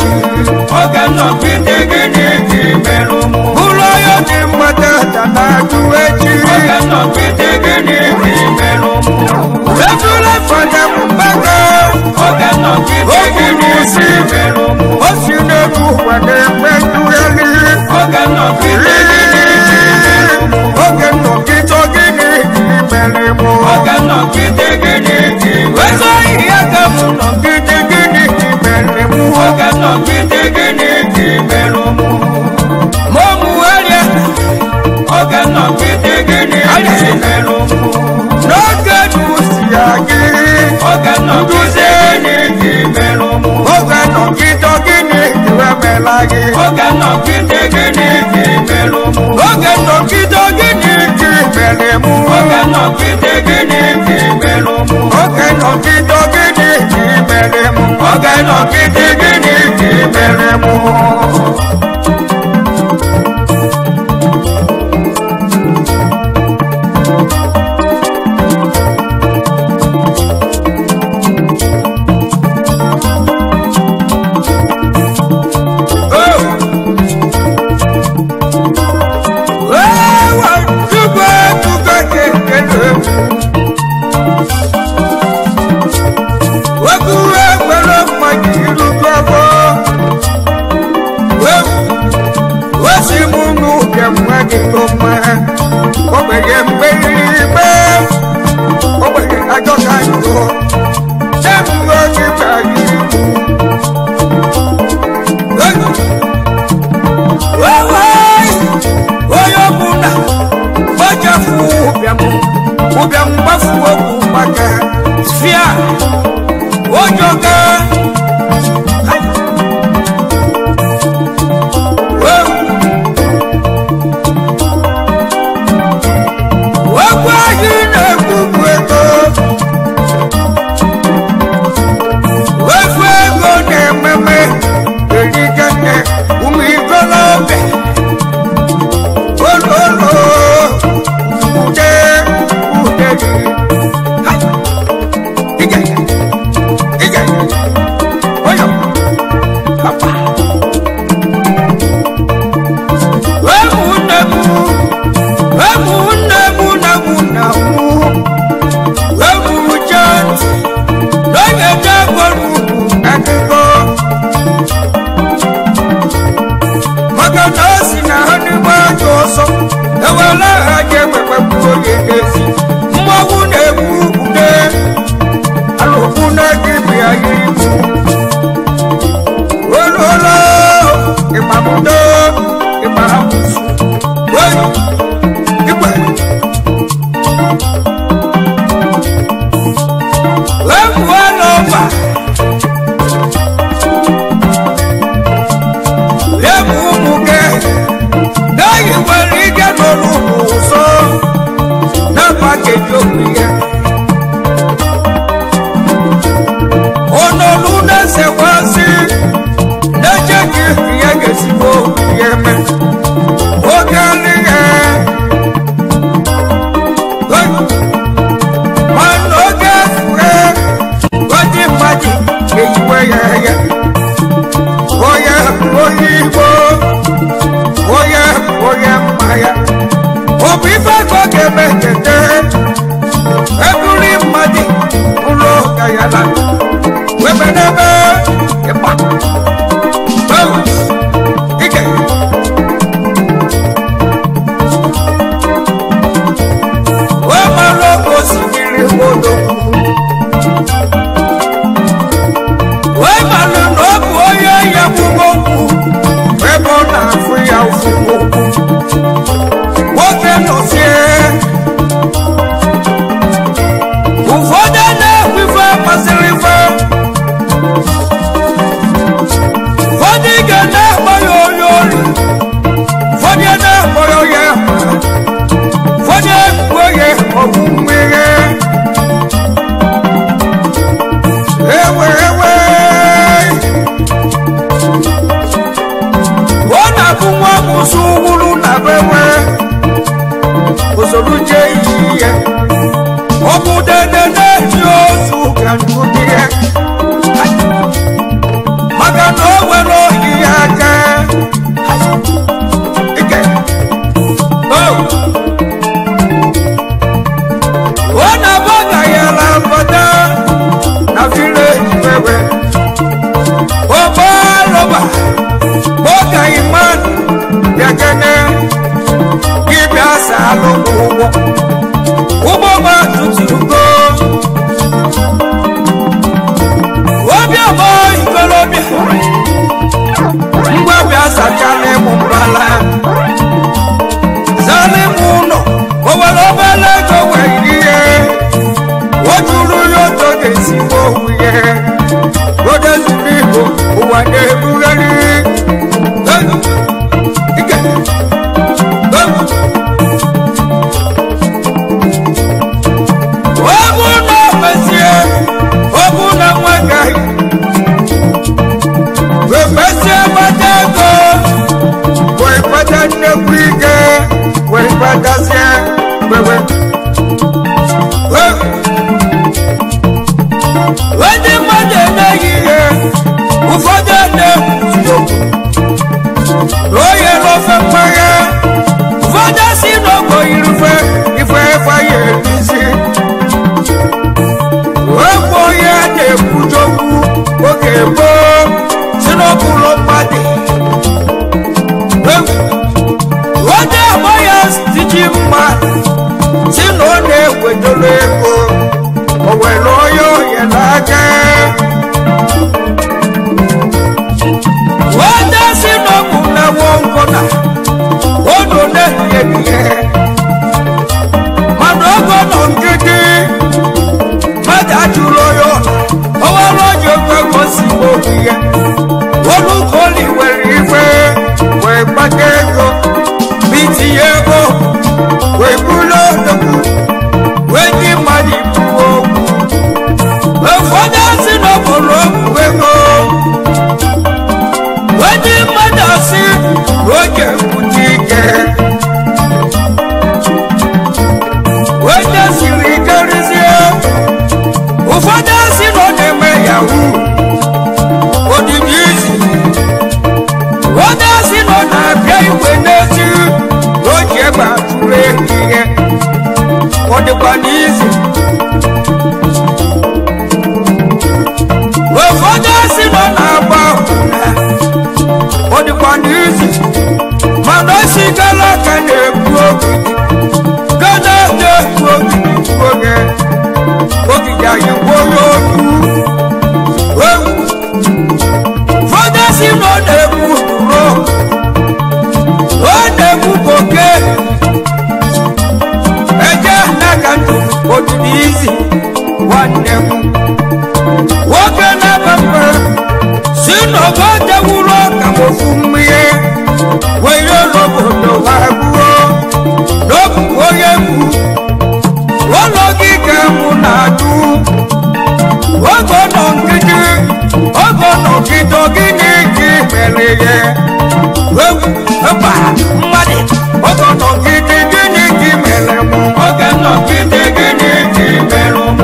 oge nnọgide gịnị dị merụ m ụlọ ya dị mmadụ na-ajụ echi oge nnọgide gịnị dị merụ m ejula fada mbaga oge nnọgide gịnị dị merụ m o si n'elu ụwa na-eme ntụgharị oge nnọgide gịnị dị merụ m oge nnọgide gịnị dị mere m oge nnọgide gịnị dị merụ ego ihe ga m nọgide gịnị dị mere m oge nnọgide gịnị dị merụ m ma ọ mụgharịa oge nnọgide gịnị dị merụ m n'oge n'usi ya gị oge nnọgide gịnị dị merụ m oge nọgide gịnị dị emela gị oge nnọgide gịnị dị merụ m oge nọgide gịnị dị mere m oge nnọgide gịnị dị merụ m oge nọgide gịnị dị mere m oge nnọgide gịnị dị mere m Maka no wuye oge zuru igbo ụwa na-ebugharị ike ọbụ na omezie ọbụ na nwagaghị wemezie gbata ego wee gbata nnekwu ike wee gbatazie wewe ndị mmadụ emeghị ihe ụfọdụ na-ekwu onye n'ofe mmanya ụfọdụ si n'ogo irufe ife ya erizi ekwu onye na-ekwujokwu oge gboo si n'okpuru mmadụ onye agba ya tiji mma si na ọ na-ewedoro ego o were onye ohe n'aka onye si n'ọbụ na nwongona onu na-ehihie mana ogo nọ nkịtị mmadụ ajụrụ onye ọwara onye ogosi obi ya olu koli were ife wee gbata ego bitinye ego wee bulu odogwu wee ndị mmadụ ibuo ụfọdụ asị n'obodo okwu ego wee ndị mmadụ asị n'oge mkpuchi ike wee desiri ikerizie ụfọdụ asị na ọ na-eme yahoo odidi izi onye asị na ọ na-abịa igwe n'ezi n'oji egbe atụrụ ehihie ọ dịkwa n'izu ụfọdụ asị na ọ na-agba akwụna ọ dịkwa n'izu mana o si gara aka na-egbu ogidi gana na-egbu ogidi oge ogidi anyị gbuo onye okwu ụfọdụ asị na ọ na-egbu duro ọ na-egbu koke eje n'aka ndụ odidi izi nwanne m nwoke na-aba mba si n'ogo dewuru ọka ofu mmiri were n'obodo ha gbuo n'obu onye gbu ụlọ gị ka mụ na-atụ ogo nọ nkịtị ogo nọ nkịtị gịnị ka mere ya mba mmadụ ogo nọ nkịtị gịnị ka mere mụ oge nọ nkịtị gịnị ka mere mụ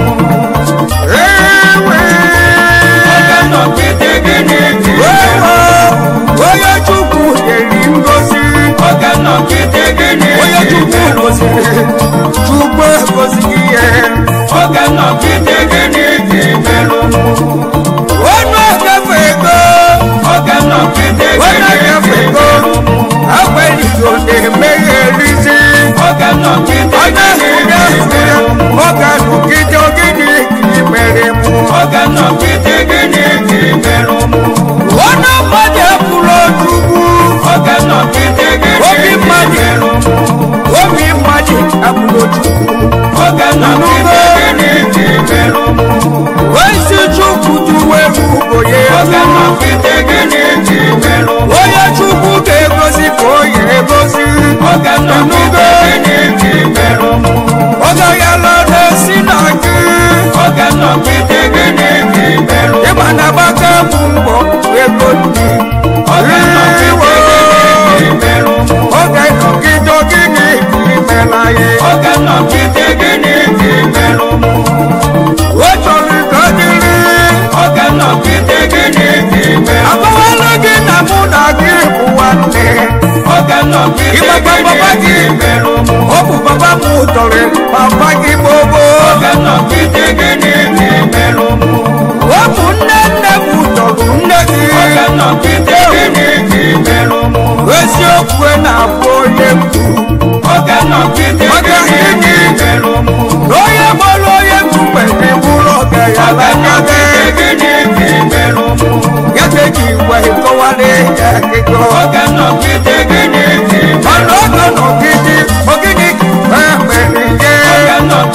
oge nọ nkịtị gịnị ka onye chukwu nyeri ngozi oge nọ nkịtị gịnị onye chukwu goziri chukwu egozighị ihe oge nọ nkịtị gịnị ka mere mụ ọnụ ekefe ego oge nọ nkịtị ọnụ gịnị ekefe ego agbaligo na-emeghe erizi oge nọ nkịtị gịnị ka mere mụ oge nọgide ogidi ka mere mụ oge nọ nkịtị gịnị ka mere mụ ọnụ mmadụ ekwuru ojukwu oge nọ nkịtị gịnị obi ka mmadụ mere mụ obi mmadụ ekwuru ojukwu oge nọ nkịtị gịnị ka mere mụ ezi chukwu juwe ugo ya oge ego nọ nkịtị gịnị ka mere mụ onye chukwu ga-egozi ka onye egozi oge nọ nkịtị gịnị ka mere mụ oge ya lọrọ si na gị oge nọ nkịtị gịnị ka mere mụ ịma na gbaka bụ mbọ ego ndị oge nọ nkịtị gịnị ka mere mụ oge nọgide ogidi ka imela ya oge nọ nkịtị gịnị ka mere mụ o chọrọ ka ọ dịrị oge nọ nkịtị gịnị ka mere mụ akọwala gị na mụ na gị bụ nwanne oge nọ nkịtị ịgbakwa papa gịnị gị ka mere mụ ọ bụ papa m tọrọ papa gị gbogbo oge nọ nkịtị gịnị ka mere mụ ọ bụ nne nne m tọrọ nne gị oge nọ nkịtị gịnị ka mere mụ eziokwu na-abụ onye mkpu oge nọ nkịtị Oge gịnị gịnị? ka mere mụ onye gbara onye mkpu mgbe bụrụ ọga ya oge nọ lagabe nkịtị gịnị ka mere mụ ya ka eji igwe kọwara ya akụkọ oge nọ nkịtị gịnị ka mere mana oge nọgide ogidi ka mere ihe oge nọ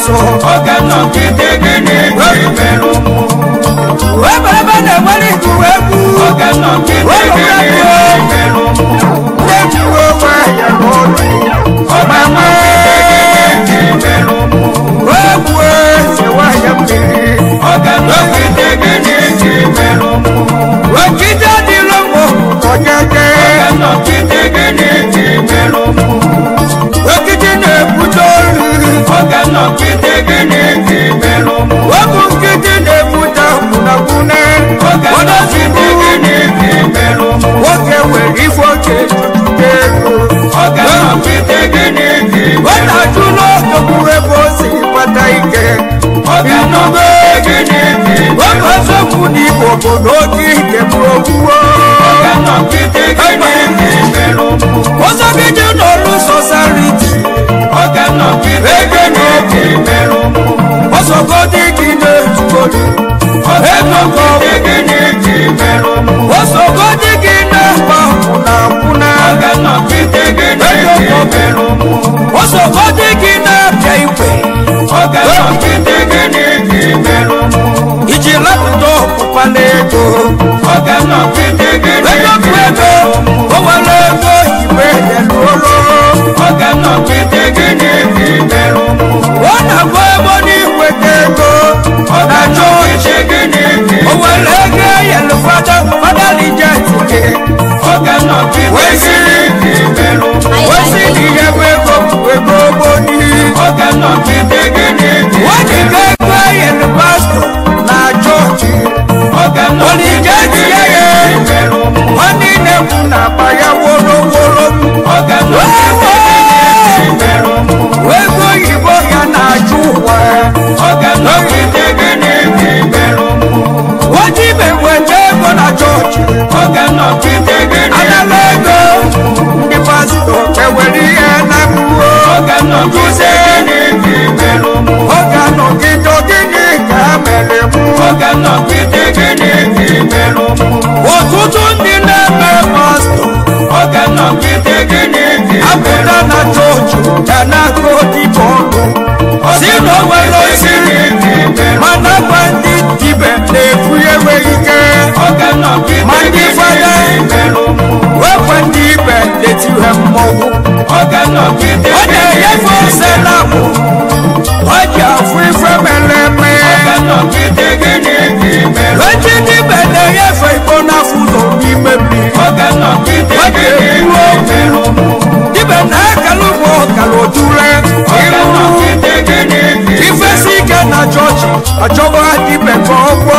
so oge nọgide gịnị ka imerụ mụ ebe na-enwere ijuwe egwu oge nọgide gịnị ka imerụ mụ na-ejiwe onwe ya n'ụlọ oge nọgide gịnị ka imerụ mụ egwu esewa ya mmiri oge nọgide gịnị ka imerụ mụ ogide dịrọ mụ ọjọjọ oge nọgide gịnị ka imerụ mụ ogide na-ebute olu oge nọgide gịnị ka imerụ mụ ogu nkịtị na-ebute kwunakwune oge nọgide gịnị ka imerụ mụ nwoke nwere ife oke jupụta ego oge nọgide gịnị ka ọ imerụ na-ajụ n'ọdọgbu ebe o si kpata ike oge nọgide gịnị ka imerụ oge ọzọkwu n'igbo bụ n'oge ike bụrụ okwuo oge nọgide gịnị ka imerụ mụ ọzọgide n'ọrụ sosariti oge nọgide gịnị ka imerụ mụ ọsọgodi gị na-ejugolu oge nọgide gịnị ka imerụ mụ ọsọgodi gị na-akpa kwụna oge nọgide gịnị ka imerụ mụ ọsọgodi gị na-abịa ikwe oge nọgide gịnị ka imerụ mụ iji lapụta ọpụpa n'ego oge nọgide gịnị ego bụ ka ego o nwere ego igbe eluolo oge nọgide gịnị ka imerụ mụ ọ na-abụ ego n'iweta ego oge na-achọ nọgide gịnị ka o nwere ego eyelu fada lijeti gị oge nọgide gịnị ka imerụ mụ wesi na ihe bụ ego ego gboni oge nọgide gịnị ka wadiga ego eyelu pastọ na chọọchị oge nọgide gịnị ka imerụ mụ ọ niile kwu na akpa ya wolowolo oge nọgide gịnị ka imerụ mụ ego oyibo ya na-achụ ụwa oge nọgide gịnị ka imerụ mụ ojibe weta ego na chọọchị oge nọgide gịnị anala ego ndị pastọ ewere ihe na mgbuo oge nọgide gịnị ka imerụ mụ oge anọgide gịnị ka ha mere mụ oge nọgide gịnị ka imerụ mụ ọtụtụ ndị na-eme pastọ oge nọgide gịnị ka imerụ apụta na chọọchị ya na-aka odibo ọnụ si na o nwere osiri mana gwa ndị dibe na-efu enweghị ike oge nọgide ma ndị fada imerụ mụ wekwe ndị ibe na-etiwe mmọnwụ oge nọgide ọ na-enyefe ose na abụ ọ ji afụ ife mere eme oge nọgide gịnị ka imerụ eji dibe na-enyefe igbo n'afọ ụzọ n'ime mmiri oge nọgide gịnị ka imerụ mụ dibe na-akala ụgbọ ọkara ojure oge nọgide gịnị ka ifesi ike na chọọchị achọwa dibe ka ọ gwọọ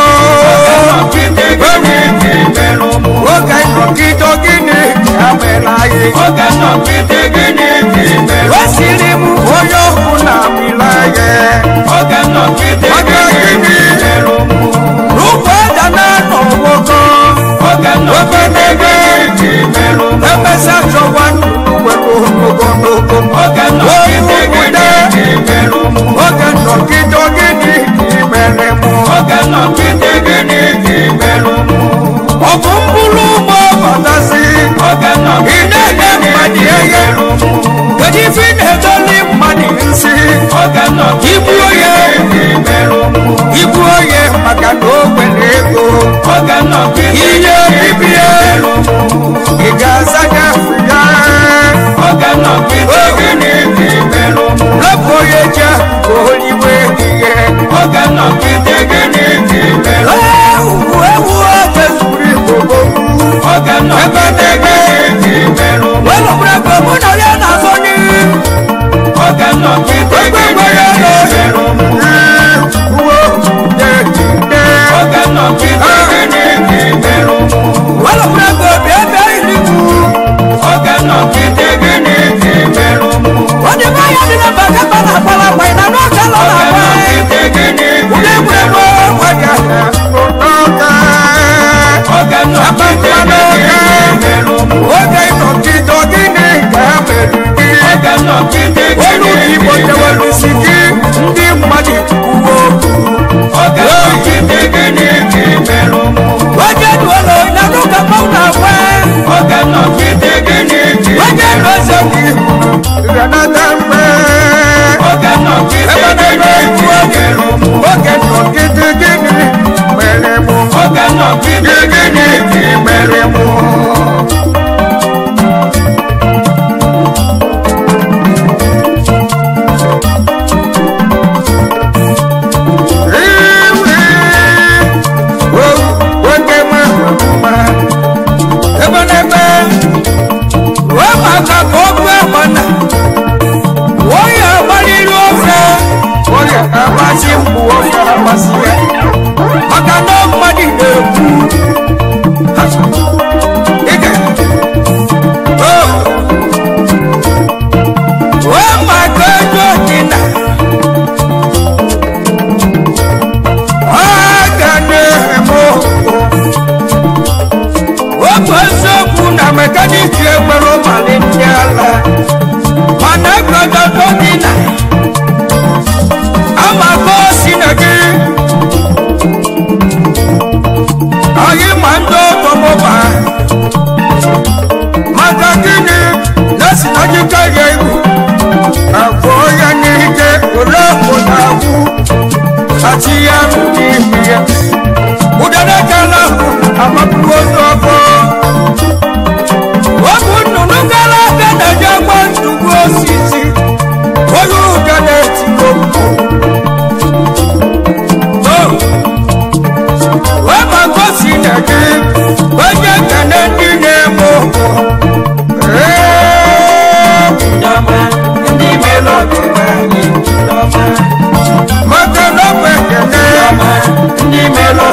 nọgide gịnị ka imerụ mụ oge nọgide gịnị ka mere anyị oge nọgide gịnị ka imerụ o siri m onye ọkụ na mmiri anyị oge nọgide gịnị ka imerụ mụ n'ụkwụ aja na-anọ nwoke oge nọgide gịnị ka imerụ mụ emesịa chọwa nwere ogologo oge nọgide gịnị ka imerụ mụ oge nọgide gịnị ka mere mụ oge nọgide gịnị ka imerụ mụ ọ bụ mkpụrụ ụgbọ batasi oge ị nọgide na-enye gịnị mmadụ ka ihe imerụ mụ kedu ife ị na-edoli mmadụ nsị oge nọgide gịnị ka imerụ mụ igbu onye maka na o nwere ego oge nọgide ihe gịnị ka bibie imerụ mụ ị ga-aza ya ya oge nọgide gịnị ka imerụ mụ rapụ onye ji akụkụ oliwe ihe oge nọgide gịnị ka imerụ mụ ewu oge zuru igbo oge nọgide gịnị ka imerụ mụ welụbụrụ ego mụ na ya na-azọ n'ihu gbọdọ tó dínà ama kó sinagi ayi máa ń tó tọmọ bá magagini lẹsìnájú káyọ ìlú àgbọ̀ọ́yà ní ike olóòkòtàwù àti àrùn ní ìmìyẹ udadaka lọkù àmọ́kúrò sọ́kọ́ okùn nùnú kálá kẹ́tàjà gbọ́ndùkú òsìsì olùkẹ́lẹ́ ti lóko tó wọ́n máa kó sí nàkí wọ́n jẹ́ kẹ́lẹ́ nínú ẹ̀mọ́ ìjọba ní mélòó mọ́tòlọ́pẹ̀ kẹ́lẹ́ ní mélòó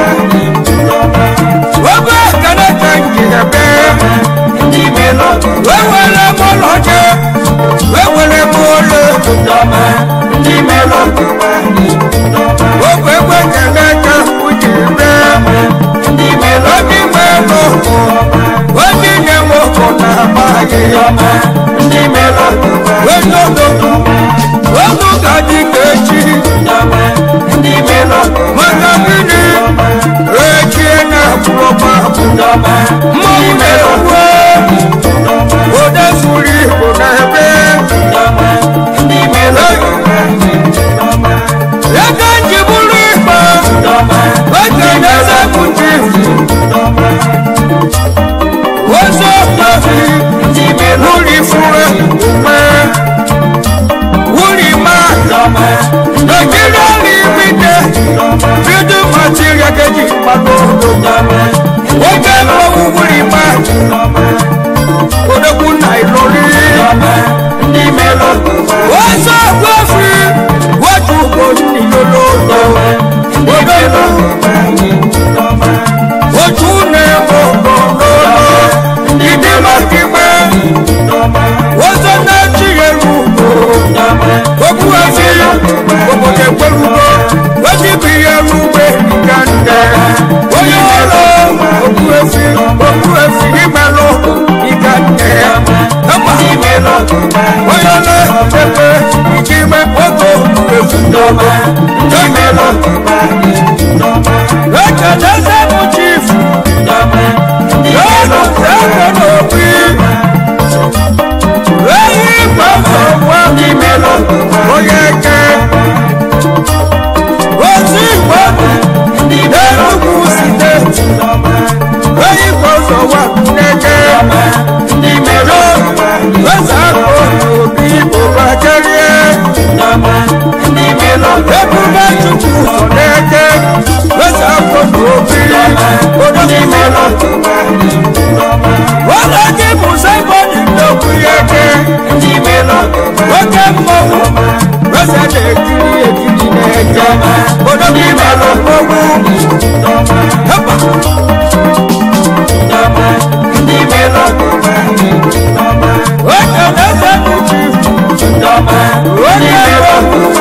wọ́n bá kẹ́lẹ́ kan jìnnà bẹ́ẹ̀ wẹ́wẹ́lẹ́ mọ́ lọ́jọ́ wẹ́wẹ́lẹ́ mọ́ lé ní mélòó wọ́n gbẹ́gbẹ́ kẹ́lẹ́ kan kú jìnnà bẹ́ẹ̀ ní mélòó wọ́n ní ní mọ́ kọ́ náà máa yẹ ní mélòó wọ́n lọ́dọ̀dọ̀ wọ́n mú kájí kejì ní mélòó mọ́tàkìní èjì ẹ̀nà àbúrọ̀mọ́ mọ́ mélòó wọ́n dẹ́ sùúrì kò náà bẹ́ẹ̀ ní mélòó yẹ́ká jìbúrú ìgbà wọ́n tẹ̀lé sẹ́kùn jì wọ́n sọ pàfi wúri fúnra pẹ́ wúri máa nàìjíríà ní ìpínlẹ̀ fídíò àti rẹ̀kẹ́jì pàtó wọ́n jẹ́ lọ́wọ́ wúri máa kódókù nàìlórí wọ́n sọ pàfi wọ́n tún kò nílò lọ́dọ̀ kódókù wọ́n tún ní ọkọ̀ lọ́dọ̀ ìdí màkìmẹ́ wọ́n sọ náà jí ẹrù gbogbo ẹ̀fí gbogbo ẹ̀gbẹ́rúgbọ́ wọ́n ti bí ẹrù gbé ìkàndẹ̀ wọ́n yọ lọ gbogbo ẹ̀fí ìmẹ̀lọ ìkàndẹ̀ ẹ̀pà wọ́n yọ lọ pẹ̀pẹ̀ ìkìmẹ̀ ọgọ́ ẹ̀fú ìmẹ̀lọ ẹ̀kẹ̀dẹ̀ sẹ́nu chiefu yọ̀ọ̀nù sẹ́kọ̀ọ́ òbí lẹ́yìn gbọ́dọ̀ wọ́n ní mélòó oyè kẹ́ ó sì gbọ́dọ̀ lẹ́rùkù sídẹ̀tì lẹ́yìn gbọ́dọ̀ wà nẹ́kẹ́ ní mélòó lọ́sàkó òbí bòbá kẹ́rẹ́ ní mélòó lẹ́kùnbá tukù sọ̀nẹ́kẹ́ lọ́sàkó òbí bòbá ní mélòó wọ́n lọ kí mùsàgbọ́n ìdókù yẹ kẹ́ ní mélòó wọ́n kẹ́ mọ́wọ́ lọ́sẹ̀ lè kiri èkìrì nẹ́jẹ́ bòbá ní mélòó mọ́wọ́ ẹ̀pà ní mélòó wọ́n kẹ́ lọ́sẹ̀ lè kiri wọ́n ní mélòó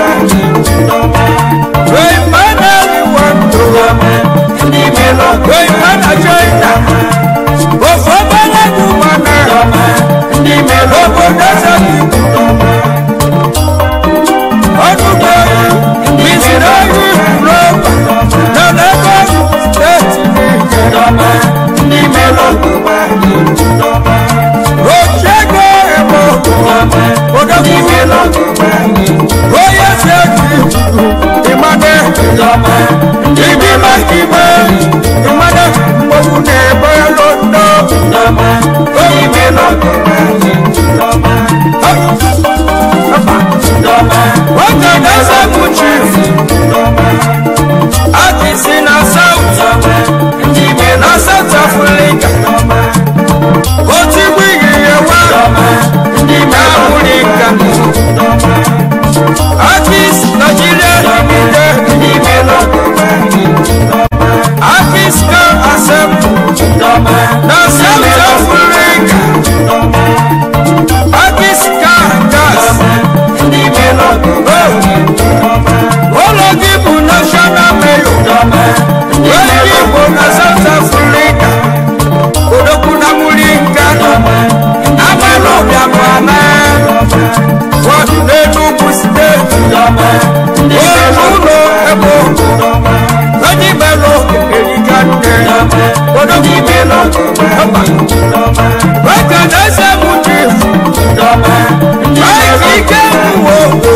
wọ́n ìmọ̀nà ìwọ̀n tó ní mélòó wọ́n ìmọ̀nà china òfò bọ́lẹ́dù mọ̀nà ní mélòó kò dẹ́sẹ̀ ní eke mụwo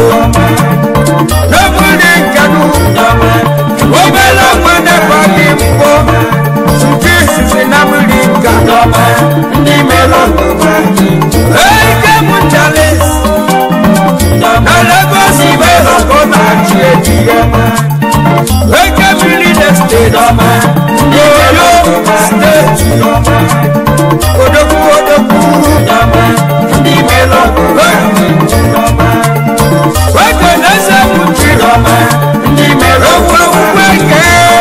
n'obodo nkanu obele nwanne bagi mbọ nke izizi na Amerika ndị mere eke mụ Charles na Lagos mere gọọmenti ejiye eke mmiri na steeti Oyo steeti odogwu ndị mere weke na-ese mụchi ndị mere weke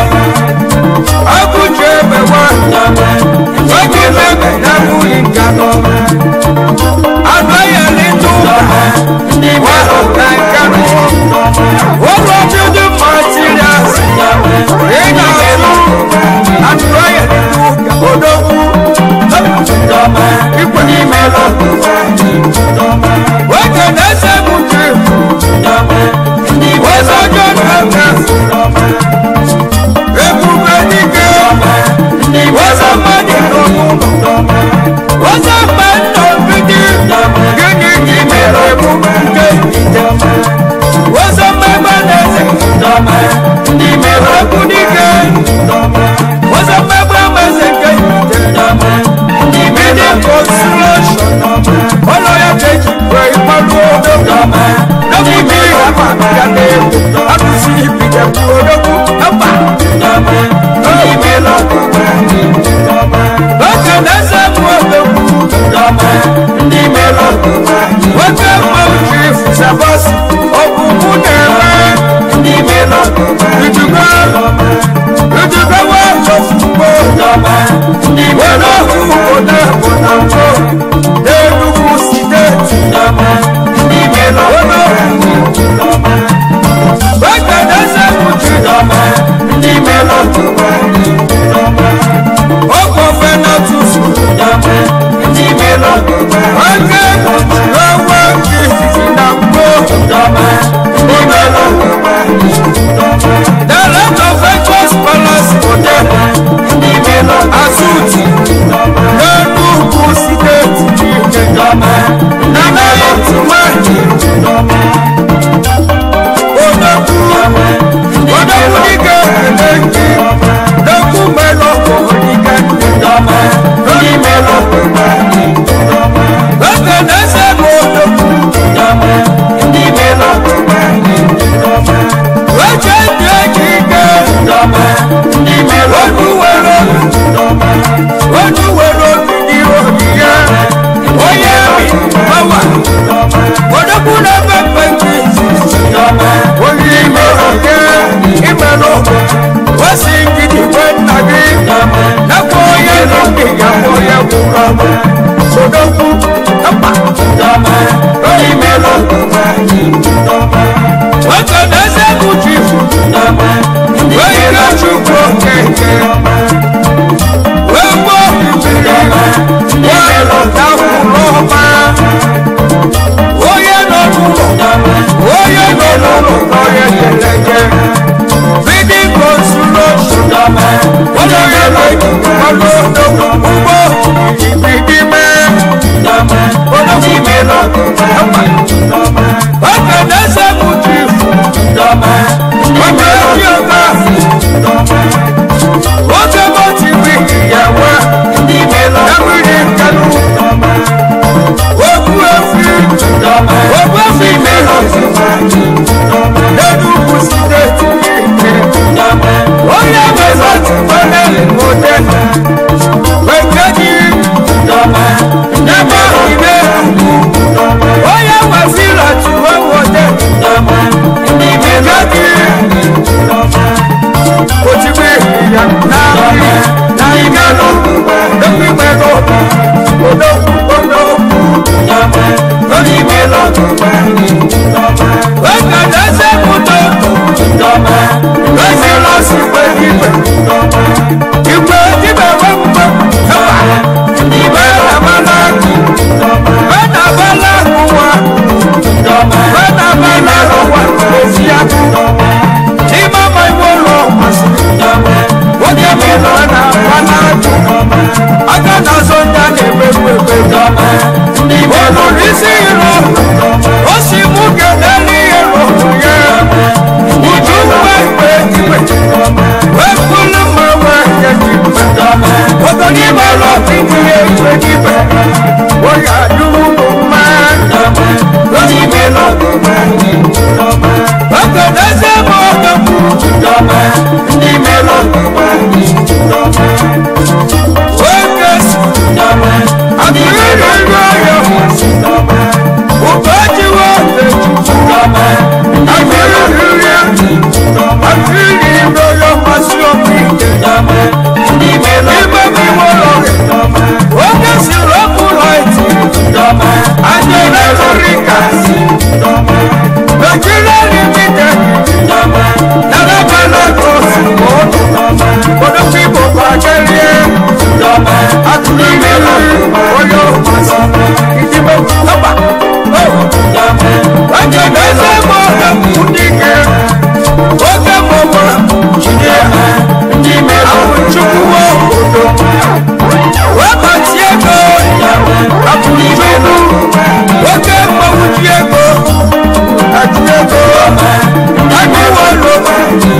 ọkụchi ebewa weke mebe na mụli nkanụ anụ ya n'ịtụ ndị mere na nkanụ ụlọ building materials ị na-azụ anụ ya n'ịtụ odogwu ikwe n'ime weke na-ese mụchi weze ọjọọ na-eme ebube dike weze mmadụ n'ọnụụlọ weze mgbe nnọgide gịnị gị mere ebube nke weze mmegbe na-eze ndị mere okwu dike weze mmegbe meze nke ndị mede consolation ụlọ ya ga-eji wee ịkpalụ odogwu n'obi ihe ama ya na-egwu akụsi ibidekwu odogwu mba oge na-eze bụ odogwu ndị mere nwoke mmanwụ ji fụsabọsị ọgwụgwụ na-eme ndị mere ijugo wafọfugbo ndị mere obodo ebonambo n'Enugu steeti ndị mere oge na-eze bụ ji ndị mere okofe n'otutu ndị mere oge owe nke izizi na mgbo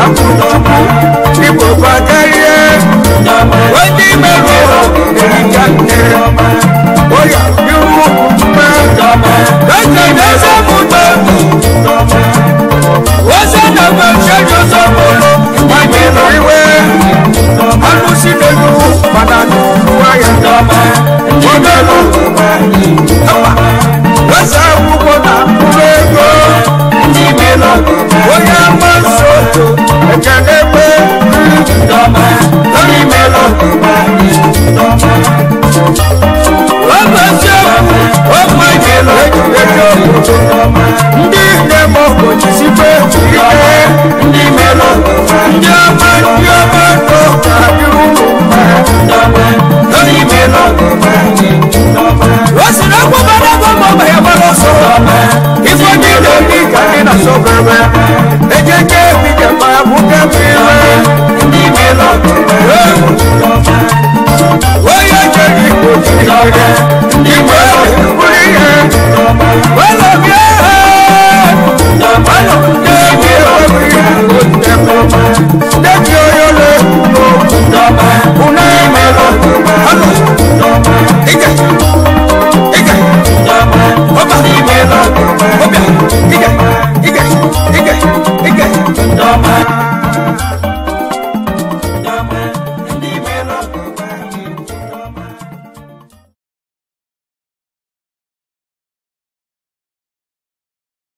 akwụchukwu igbo bagarie onye imerụ erika nne oya iru mma eze n'eze mụta oze na mmecheji ọzọbụrụ anyị nọ iwe alụsi n'elu mana n'ụwa ya omelụ eze akwụkwọ na mkpụrụ ego onye amasị otu ekenegbe ndị nne m ojisikwe ike ndị ọma n'ụka dịrị ụmụ o siri akwụbara ego ma ya gbara ọsọ ife niile dị ka dị na sọbere ejeke ebijekwa nwoke mmiri onye jere igbo jiri